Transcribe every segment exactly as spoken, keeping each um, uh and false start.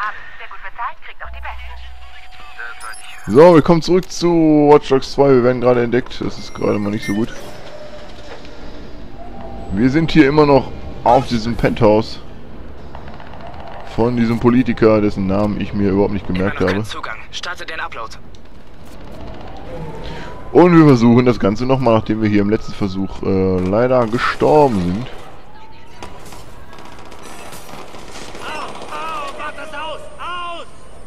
haben. Wer gut bezahlt, kriegt auch die Besten. So, willkommen zurück zu Watch Dogs zwei. Wir werden gerade entdeckt. Das ist gerade mal nicht so gut. Wir sind hier immer noch auf diesem Penthouse von diesem Politiker, dessen Namen ich mir überhaupt nicht gemerkt habe. Zugang. Starte den Upload. Und wir versuchen das Ganze nochmal, nachdem wir hier im letzten Versuch äh, leider gestorben sind. Au, au, mach das aus! Aus!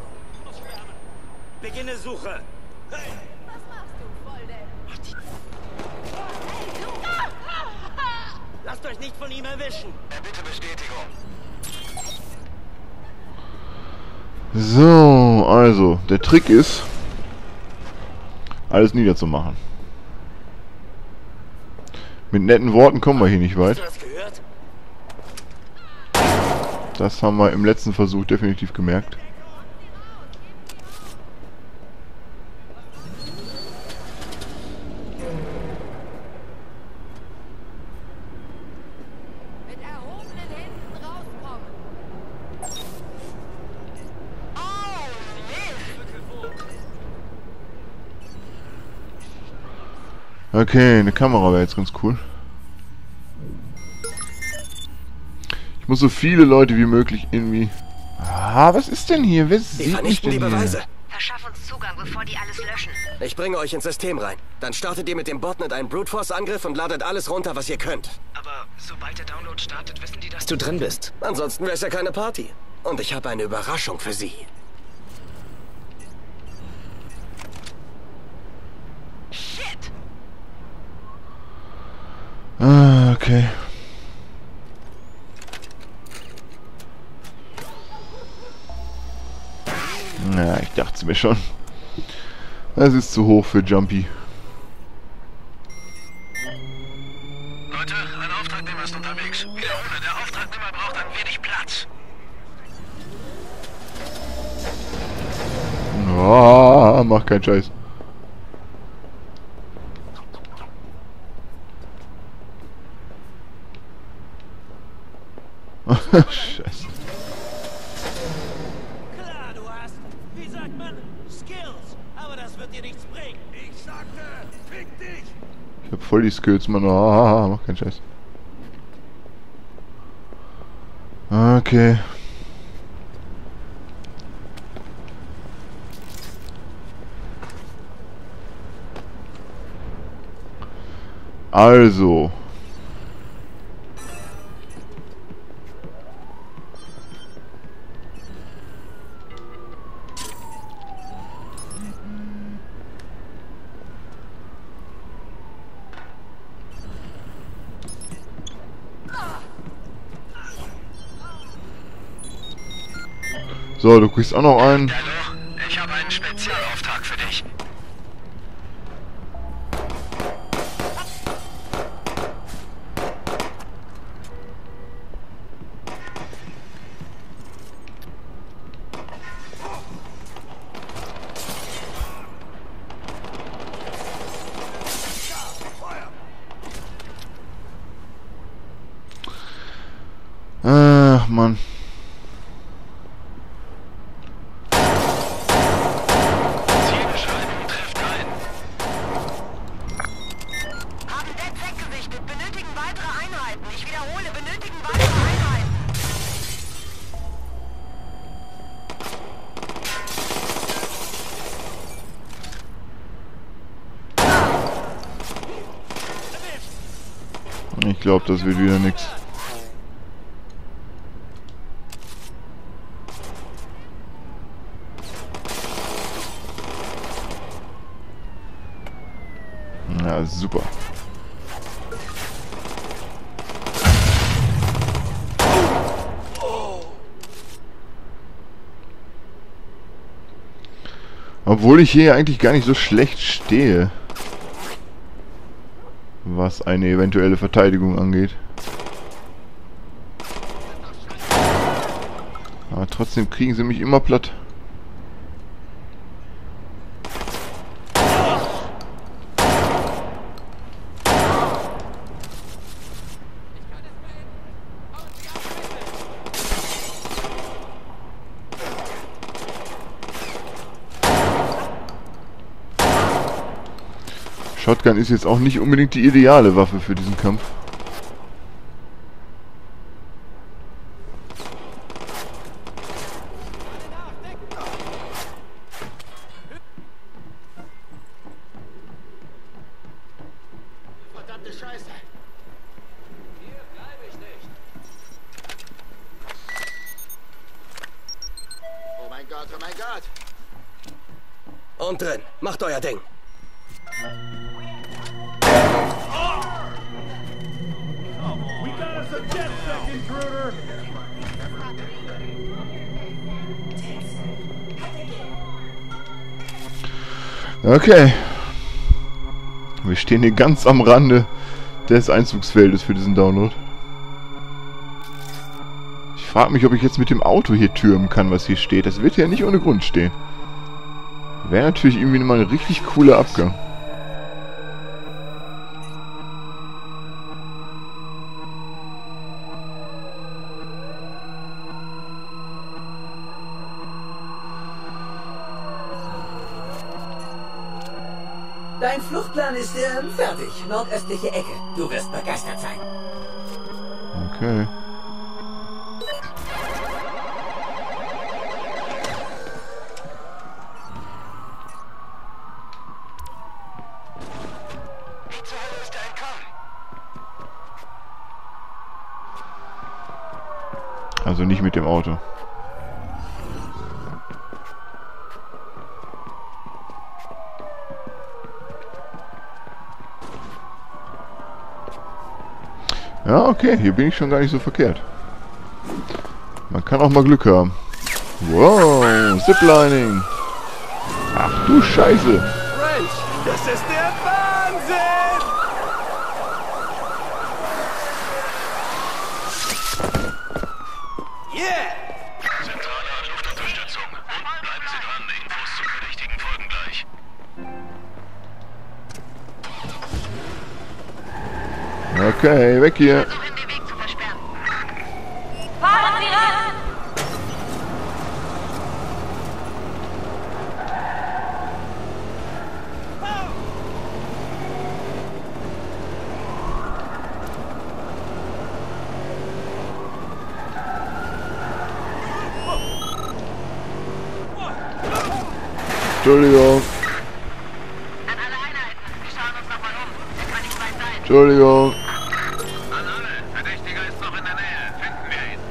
Beginne Suche. Was machst du, Volldepp? Hey, du! Lasst euch nicht von ihm erwischen. Bitte Bestätigung. So, also, der Trick ist, alles niederzumachen. Mit netten Worten kommen wir hier nicht weit. Hast du das gehört? Das haben wir im letzten Versuch definitiv gemerkt. Mit erhobenen Händen rauskommen. Okay, eine Kamera wäre jetzt ganz cool. Ich muss so viele Leute wie möglich irgendwie... Ah, was ist denn hier? Wer Wir sieht mich vernichten denn die Beweise. hier? Verschaff uns Zugang, bevor die alles löschen. Ich bringe euch ins System rein. Dann startet ihr mit dem Botnet einen Brute Force Angriff und ladet alles runter, was ihr könnt. Aber sobald der Download startet, wissen die, dass du drin bist. Ansonsten wäre es ja keine Party. Und ich habe eine Überraschung für Sie. Shit! Ah, okay. Na, ich dachte es mir schon. Das ist zu hoch für Jumpy. Leute, ein Auftragnehmer ist unterwegs. Wiederhole, der Auftragnehmer braucht ein wenig Platz. Ah, mach keinen Scheiß. Scheiße. Klar, du hast, wie sagt man, Skills. Aber das wird dir nichts bringen. Ich sagte, fick dich! Ich hab voll die Skills, Mann. Ah, mach keinen Scheiß. Okay. Also. So, du kriegst auch noch einen. Hallo, ich habe einen Spezialauftrag für dich. Ach, Mann. Zielbeschreibung trifft ein. Haben Dead weggesichtet. Benötigen weitere Einheiten. Ich wiederhole, benötigen weitere Einheiten. Ich glaube, das wird wieder nix. Ja, super. Obwohl ich hier eigentlich gar nicht so schlecht stehe, was eine eventuelle Verteidigung angeht. Aber trotzdem kriegen sie mich immer platt. Shotgun ist jetzt auch nicht unbedingt die ideale Waffe für diesen Kampf. Verdammte Scheiße. Hier bleibe ich nicht. Oh mein Gott, oh mein Gott. Und drin. Macht euer Ding. We got us a DedSec intruder. Okay. Wir stehen hier ganz am Rande des Einzugsfeldes für diesen Download. Ich frage mich, ob ich jetzt mit dem Auto hier türmen kann, was hier steht. Das wird ja nicht ohne Grund stehen. Wäre natürlich irgendwie mal ein richtig cooler Abgang. Dein Fluchtplan ist ähm, fertig. Nordöstliche Ecke. Du wirst begeistert sein. Okay. Wie zur Hölle ist er entkommen? Also nicht mit dem Auto. Ja, okay, hier bin ich schon gar nicht so verkehrt. Man kann auch mal Glück haben. Wow, Ziplining. Ach du Scheiße. French, das ist der Wahnsinn! Yeah! Zentrale hat Luftunterstützung. Und bleiben Sie dran. Infos zum Verdächtigen folgen gleich. Okay, weg hier. Versuchen, den Weg zu versperren. Fahren Sie ran! Entschuldigung, An alle Einheiten. Wir schauen uns nochmal um. Er kann nicht weit sein. Entschuldigung. An alle. Verdächtiger ist noch in der Nähe. Finden wir ihn.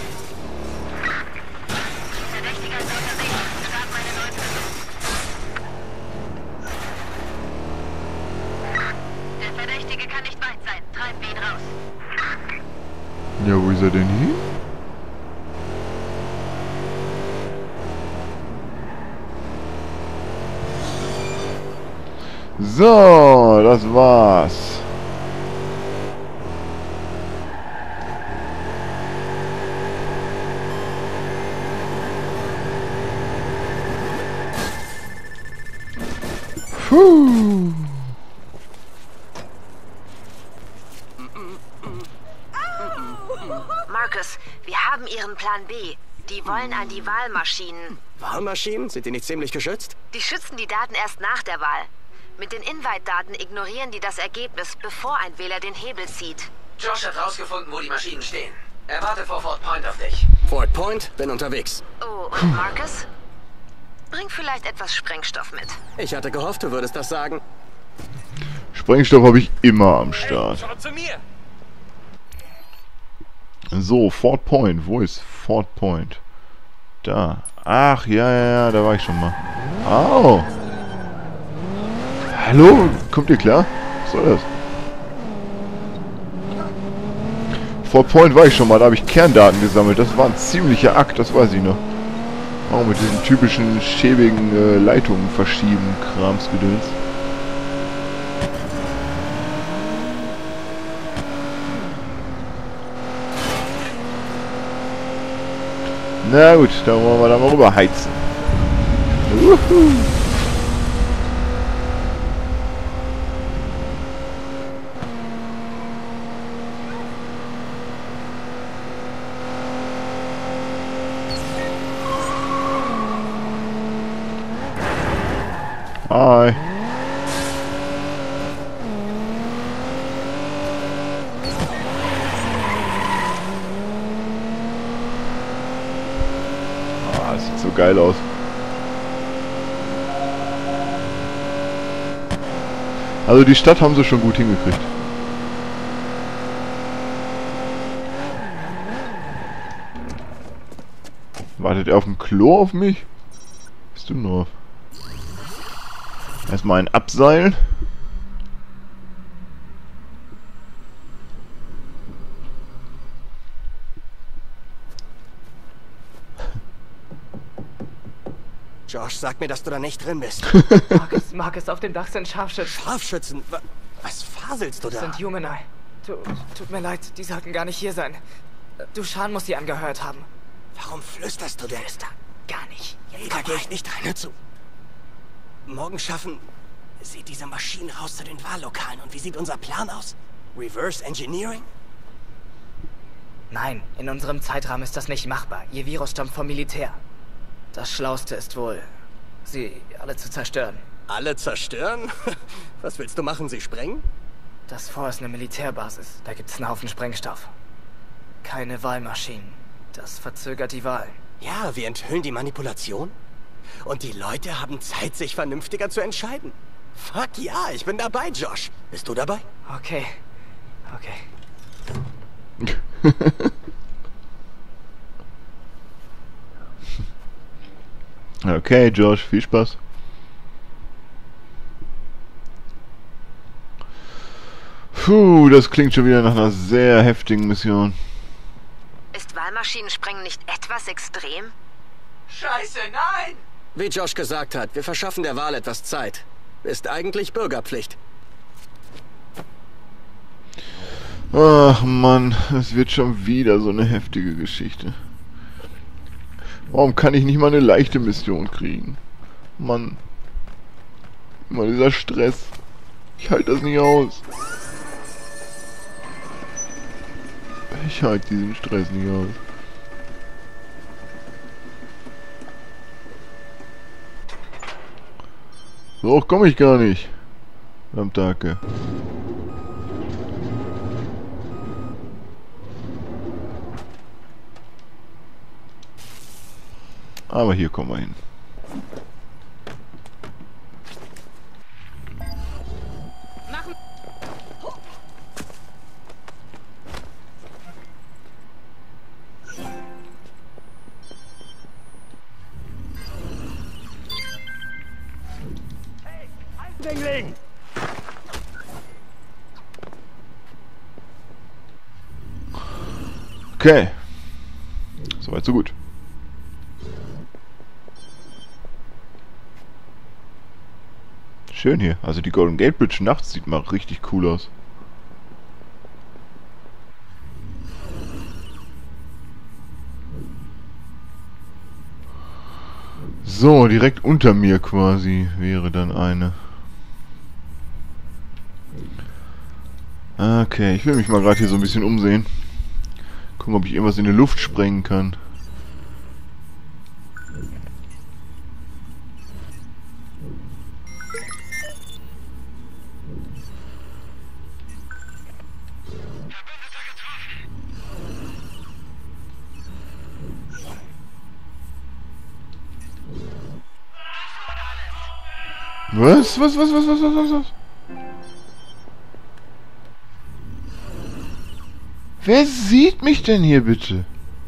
Verdächtiger ist unter sich. Start meine Leute. Der Verdächtige kann nicht weit sein. Treiben wir ihn raus. Ja, wo ist er denn hin? So, das war's. Puh. Marcus, wir haben Ihren Plan B. Die wollen an die Wahlmaschinen. Wahlmaschinen? Sind die nicht ziemlich geschützt? Die schützen die Daten erst nach der Wahl. Mit den Invite-Daten ignorieren die das Ergebnis, bevor ein Wähler den Hebel zieht. Josh hat rausgefunden, wo die Maschinen stehen. Er wartet vor Fort Point auf dich. Fort Point, bin unterwegs. Oh, und Marcus? Bring vielleicht etwas Sprengstoff mit. Ich hatte gehofft, du würdest das sagen. Sprengstoff habe ich immer am Start. Schau zu mir. So, Fort Point. Wo ist Fort Point? Da. Ach, ja, ja, ja, da war ich schon mal. Au. Hallo? Kommt ihr klar? Was soll das? Fort Point war ich schon mal, da habe ich Kerndaten gesammelt. Das war ein ziemlicher Akt, das weiß ich noch. Auch mit diesen typischen schäbigen äh, Leitungen verschieben, Kramsgedöns. Na gut, dann wollen wir da mal rüber heizen. Uhu. Hi. das sieht so geil aus. Also die Stadt haben sie schon gut hingekriegt. Wartet er auf dem Klo auf mich? Bist du nur? Erstmal ein Abseilen. Josh, sag mir, dass du da nicht drin bist. Marcus, Marcus, auf dem Dach sind Scharfschützen. Scharfschützen? Wa- Was faselst du da? Das sind Humani. Tu, tut mir leid, die sollten gar nicht hier sein. Dushan muss sie angehört haben. Warum flüsterst du denn? Flüster, gar nicht. Hey, da gehe ich nicht rein, hör zu. Morgen schaffen sie diese Maschinen raus zu den Wahllokalen. Und wie sieht unser Plan aus? Reverse Engineering? Nein, in unserem Zeitrahmen ist das nicht machbar. Ihr Virus stammt vom Militär. Das Schlauste ist wohl, sie alle zu zerstören. Alle zerstören? Was willst du machen, sie sprengen? Das Fort ist eine Militärbasis. Da gibt's einen Haufen Sprengstoff. Keine Wahlmaschinen. Das verzögert die Wahlen. Ja, wir enthüllen die Manipulation. Und die Leute haben Zeit, sich vernünftiger zu entscheiden. Fuck ja, ich bin dabei, Josh. Bist du dabei? Okay. Okay. Okay, Josh, viel Spaß. Puh, das klingt schon wieder nach einer sehr heftigen Mission. Ist Wahlmaschinensprengen nicht etwas extrem? Scheiße, nein! Wie Josh gesagt hat, wir verschaffen der Wahl etwas Zeit. Ist eigentlich Bürgerpflicht. Ach Mann, es wird schon wieder so eine heftige Geschichte. Warum kann ich nicht mal eine leichte Mission kriegen? Mann. Immer dieser Stress. Ich halte das nicht aus. Ich halte diesen Stress nicht aus. So hoch komme ich gar nicht. Verdammt, danke. Aber hier kommen wir hin. Dingling! Okay. Soweit, so gut. Schön hier. Also die Golden Gate Bridge nachts sieht mal richtig cool aus. So, direkt unter mir quasi wäre dann eine. Okay, ich will mich mal gerade hier so ein bisschen umsehen. Gucken, ob ich irgendwas in die Luft sprengen kann. Was? Was, was, was, was, was, was, was? Wer sieht mich denn hier bitte?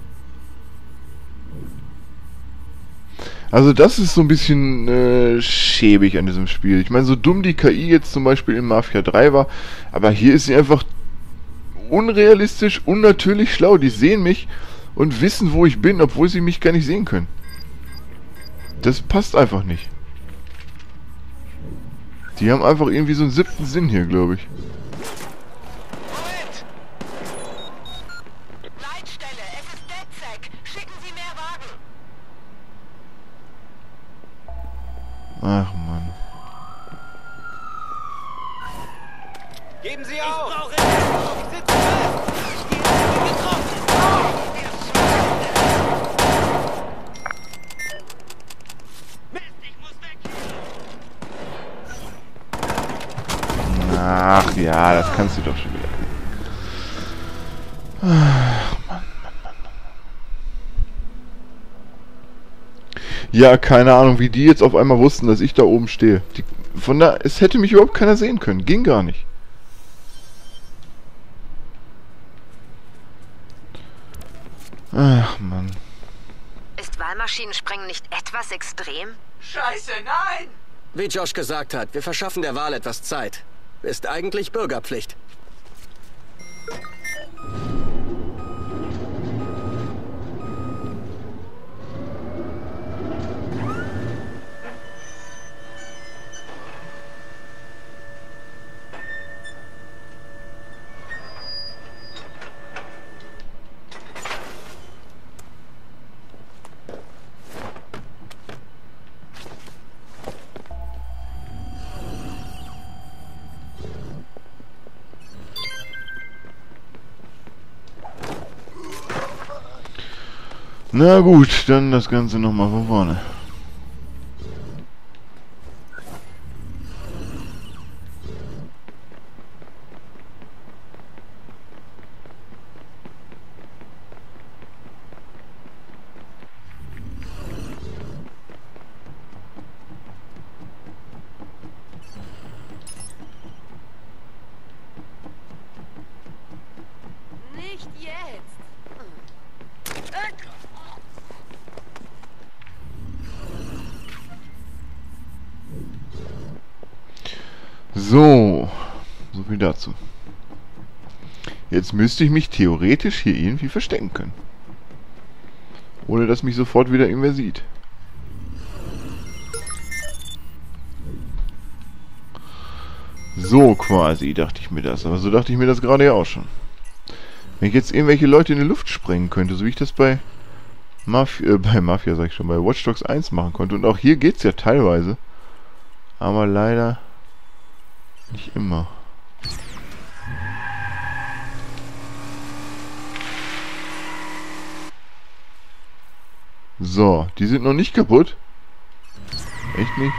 Also das ist so ein bisschen äh, schäbig an diesem Spiel. Ich meine, so dumm die K I jetzt zum Beispiel in Mafia drei war, aber hier ist sie einfach unrealistisch, unnatürlich schlau. Die sehen mich und wissen, wo ich bin, obwohl sie mich gar nicht sehen können. Das passt einfach nicht. Die haben einfach irgendwie so einen siebten Sinn hier, glaube ich. Moment! Leitstelle, es ist DedSec. Schicken Sie mehr Wagen. Ach Mann. Geben Sie auf! Ich brauche Hilfe! Ich sitze fest! Ich bin getroffen! Mist, ich muss weg! Ach ja, das kannst du doch schon wieder. Ach Mann, Mann, Mann, Mann. Ja, keine Ahnung, wie die jetzt auf einmal wussten, dass ich da oben stehe. Die, von da, es hätte mich überhaupt keiner sehen können. Ging gar nicht. Ach, Mann. Ist Wahlmaschinensprengen nicht etwas extrem? Scheiße, nein! Wie Josh gesagt hat, wir verschaffen der Wahl etwas Zeit. Ist eigentlich Bürgerpflicht. Na gut, dann das Ganze nochmal von vorne. Nicht jetzt. So, so viel dazu. Jetzt müsste ich mich theoretisch hier irgendwie verstecken können. Ohne dass mich sofort wieder irgendwer sieht. So quasi dachte ich mir das. Aber so dachte ich mir das gerade ja auch schon. Wenn ich jetzt irgendwelche Leute in die Luft sprengen könnte, so wie ich das bei Mafia, äh, bei Mafia sag ich schon, bei Watch Dogs eins machen konnte. Und auch hier geht's ja teilweise. Aber leider nicht immer. So, die sind noch nicht kaputt. Echt nicht?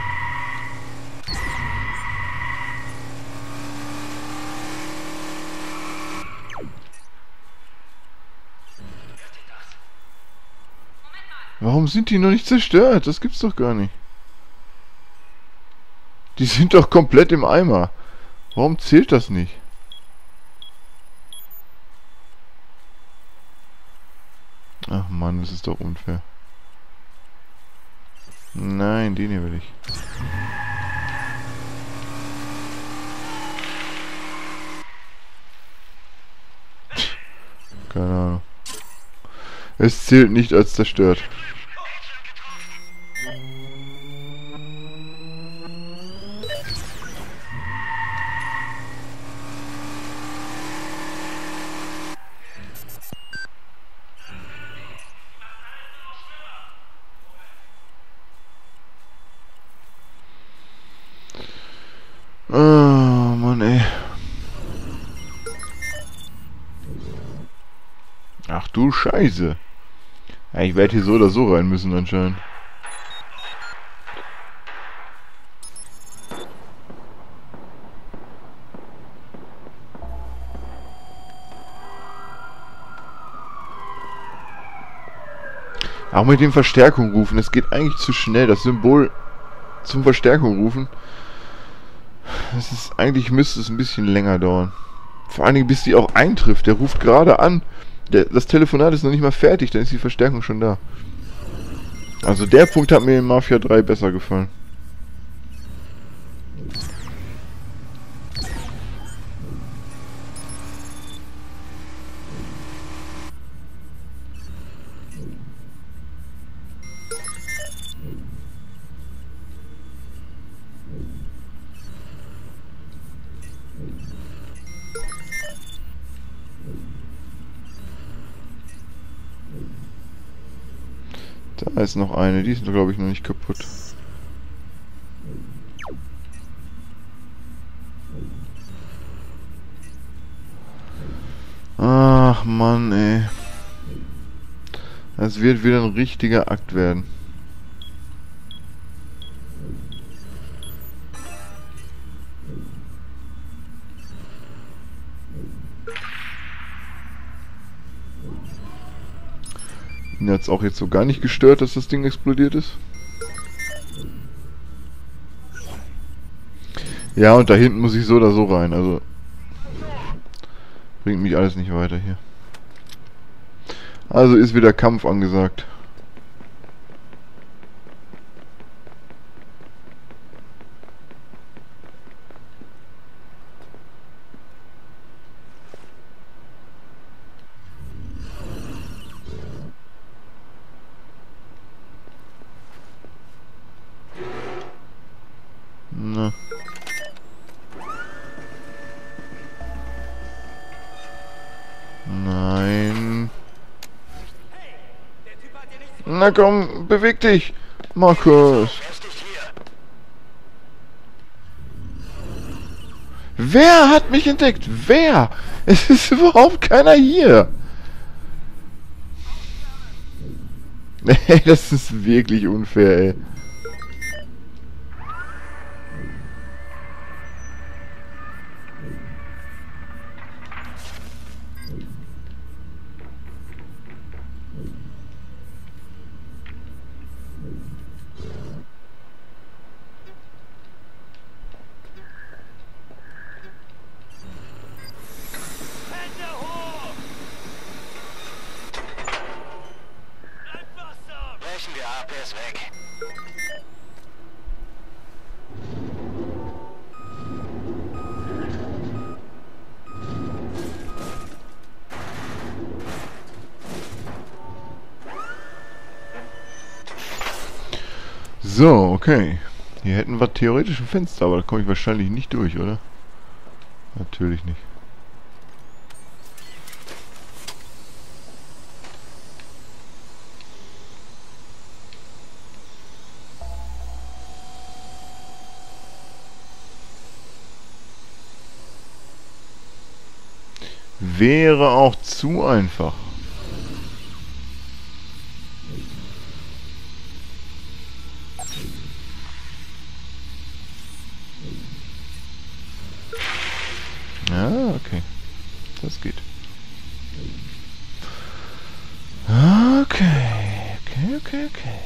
Warum sind die noch nicht zerstört? Das gibt's doch gar nicht. Die sind doch komplett im Eimer. Warum zählt das nicht? Ach Mann, das ist doch unfair. Nein, den hier will ich. Keine Ahnung. Es zählt nicht als zerstört. Oh, Mann, ey. Ach du Scheiße. Ja, ich werde hier so oder so rein müssen anscheinend. Auch mit dem Verstärkung rufen, das geht eigentlich zu schnell. Das Symbol zum Verstärkung rufen. Das ist, eigentlich müsste es ein bisschen länger dauern. Vor allen Dingen, bis die auch eintrifft. Der ruft gerade an. Der, das Telefonat ist noch nicht mal fertig, dann ist die Verstärkung schon da. Also der Punkt hat mir in Mafia drei besser gefallen. Da ist noch eine, die ist glaube ich noch nicht kaputt. Ach Mann, ey. Das wird wieder ein richtiger Akt werden. ihn hat es auch jetzt so gar nicht gestört, dass das Ding explodiert ist. Ja, und da hinten muss ich so oder so rein, also bringt mich alles nicht weiter hier. Also ist wieder Kampf angesagt. Na. Nein. Na komm, beweg dich, Markus. Wer hat mich entdeckt? Wer? Es ist überhaupt keiner hier. Ey, das ist wirklich unfair, ey. Brechen wir ab, er ist weg. So, okay. Hier hätten wir theoretisch ein Fenster, aber da komme ich wahrscheinlich nicht durch, oder? Natürlich nicht. Wäre auch zu einfach. Ja, okay. Das geht. Okay, okay, okay, okay.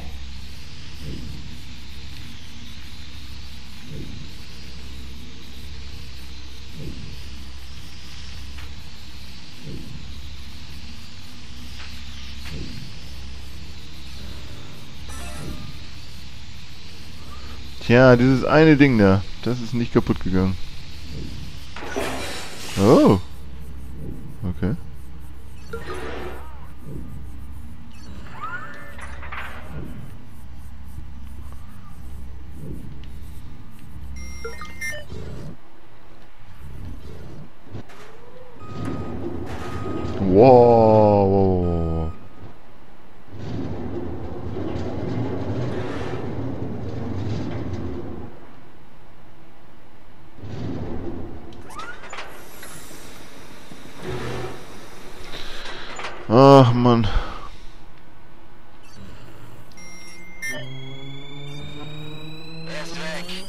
Tja, dieses eine Ding da, das ist nicht kaputt gegangen. Oh. Okay. Wow. Ach, Mann. Er ist weg.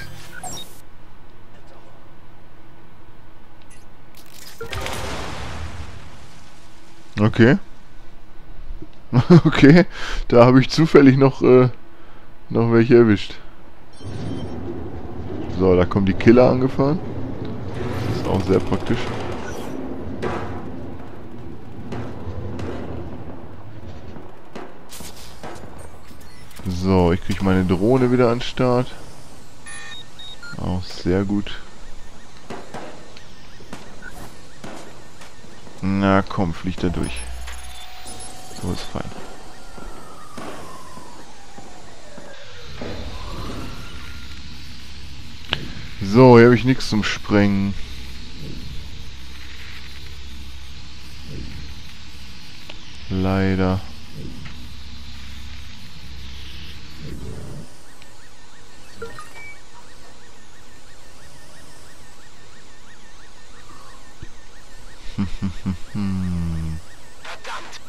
Okay. Okay. Da habe ich zufällig noch, äh, noch welche erwischt. So, da kommen die Killer angefahren. Das ist auch sehr praktisch. So, ich kriege meine Drohne wieder an den Start. Auch sehr gut. Na komm, fliegt er durch. So ist fein. So, hier habe ich nichts zum Sprengen. Leider. Verdammt!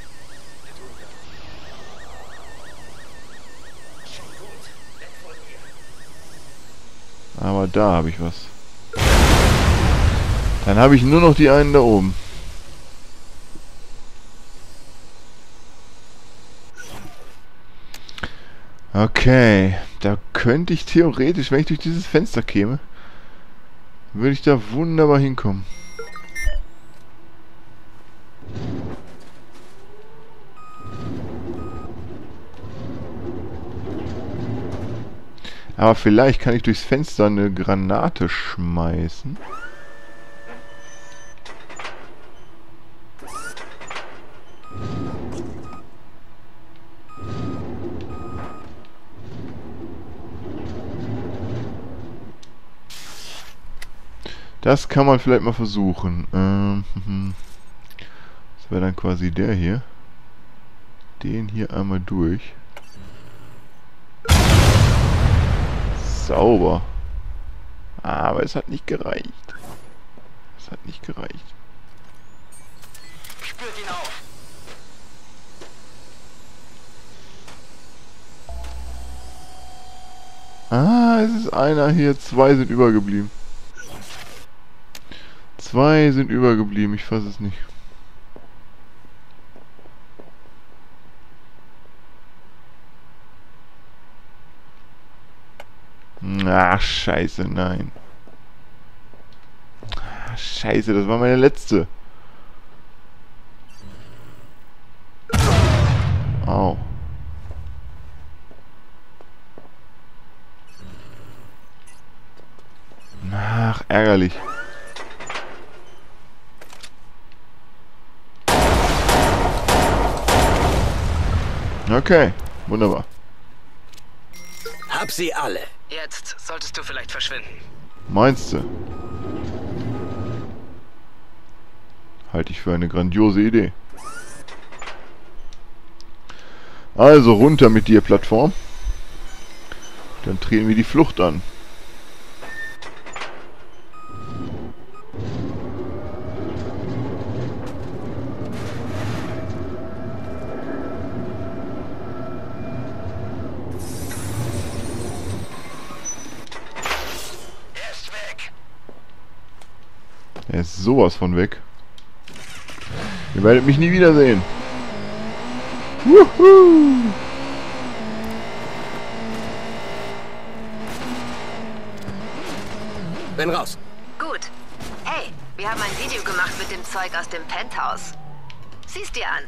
Aber da habe ich was. Dann habe ich nur noch die einen da oben. Okay, da könnte ich theoretisch, wenn ich durch dieses Fenster käme, würde ich da wunderbar hinkommen. Aber vielleicht kann ich durchs Fenster eine Granate schmeißen. Das kann man vielleicht mal versuchen. Ähm, das wäre dann quasi der hier. Den hier einmal durch. Sauber. Aber es hat nicht gereicht. Es hat nicht gereicht. Spürt ihn auf. Ah, es ist einer hier. Zwei sind übergeblieben. Zwei sind übergeblieben. Ich fasse es nicht. Ach, scheiße, nein. Ach, scheiße, das war meine letzte. Au. Ach, ärgerlich. Okay, wunderbar. Hab sie alle. Jetzt solltest du vielleicht verschwinden. Meinst du? Halte ich für eine grandiose Idee. Also runter mit dir, Plattform. Dann treten wir die Flucht an. Er ist sowas von weg. Ihr werdet mich nie wiedersehen. Wuhu! Bin raus. Gut. Hey, wir haben ein Video gemacht mit dem Zeug aus dem Penthouse. Sieh's dir an.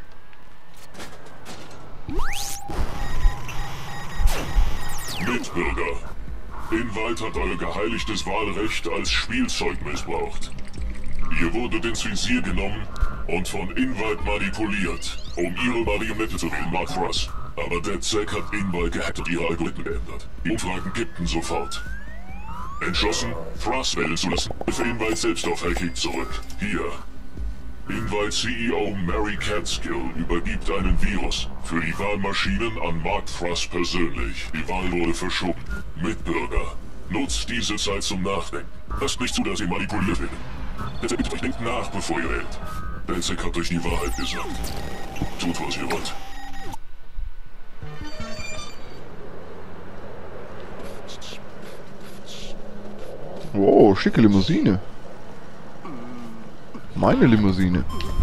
Mitbürger. Invite hat euer geheiligtes Wahlrecht als Spielzeug missbraucht. Ihr wurdet ins Visier genommen und von Invite manipuliert, um ihre Marionette zu wählen, Mark Thruss. Aber DedSec hat Invite gehackt und ihre Algorithmen geändert. Die Umfragen kippten sofort. Entschlossen, Thruss wählen zu lassen, für Invite selbst auf Hacking zurück. Hier. Invite C E O Mary Catskill übergibt einen Virus für die Wahlmaschinen an Mark Thruss persönlich. Die Wahl wurde verschoben. Mitbürger, nutzt diese Zeit zum Nachdenken. Lasst nicht zu, dass ihr manipuliert werdet. Bitte, bitte, denkt nach, bevor ihr wählt. DedSec hat euch die Wahrheit gesagt. Tut, was ihr wollt. Wow, schicke Limousine. Meine Limousine.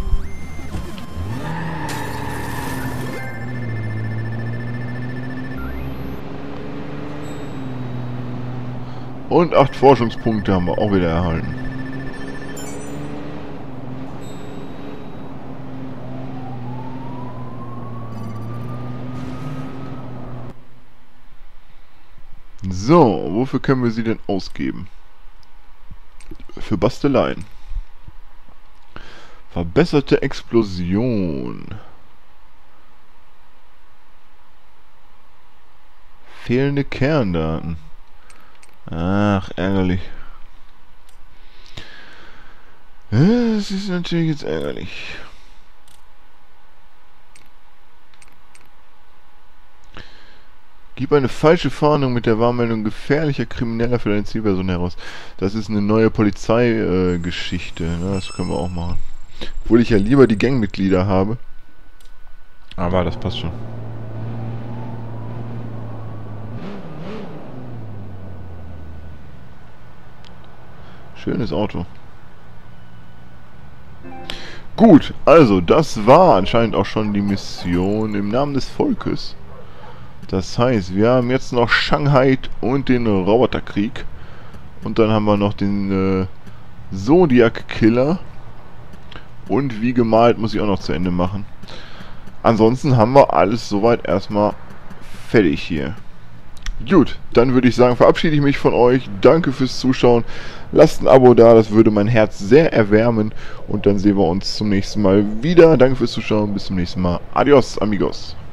Und acht Forschungspunkte haben wir auch wieder erhalten. So, wofür können wir sie denn ausgeben? Für Basteleien. Verbesserte Explosion. Fehlende Kerndaten. Ach, ärgerlich. Das ist natürlich jetzt ärgerlich. Gib eine falsche Fahndung mit der Warnmeldung gefährlicher Krimineller für deine Zielperson heraus. Das ist eine neue Polizeigeschichte. Äh, ne? Das können wir auch machen. Obwohl ich ja lieber die Gangmitglieder habe. Aber das passt schon. Schönes Auto. Gut, also das war anscheinend auch schon die Mission im Namen des Volkes. Das heißt, wir haben jetzt noch Shanghai und den Roboterkrieg. Und dann haben wir noch den äh, Zodiac-Killer. Und wie gemalt muss ich auch noch zu Ende machen. Ansonsten haben wir alles soweit erstmal fertig hier. Gut, dann würde ich sagen, verabschiede ich mich von euch. Danke fürs Zuschauen. Lasst ein Abo da, das würde mein Herz sehr erwärmen. Und dann sehen wir uns zum nächsten Mal wieder. Danke fürs Zuschauen, bis zum nächsten Mal. Adios, amigos.